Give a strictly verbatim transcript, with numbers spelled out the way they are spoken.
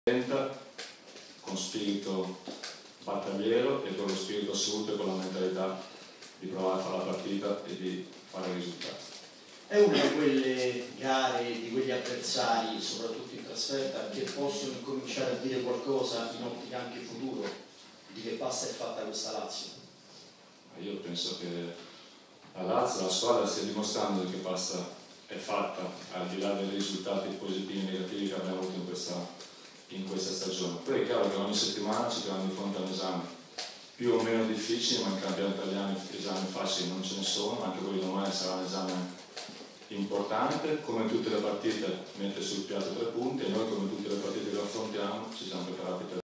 con spirito battagliero e con lo spirito assoluto e con la mentalità di provare a fare la partita e di fare il risultato. È una di quelle gare, di quegli avversari, soprattutto in trasferta, che possono cominciare a dire qualcosa in ottica anche futuro di che passa è fatta questa Lazio? Io penso che la Lazio, la squadra, stia dimostrando che passa è fatta, al di là dei risultati positivi e negativi che abbiamo avuto in questa, in questa stagione. Poi è chiaro che ogni settimana ci troviamo di fronte a un esame più o meno difficile, ma in campionato italiano esami facili non ce ne sono, anche quello di domani sarà un esame importante. Come tutte le partite mette sul piatto tre punti e noi, come tutte le partite che affrontiamo, ci siamo preparati per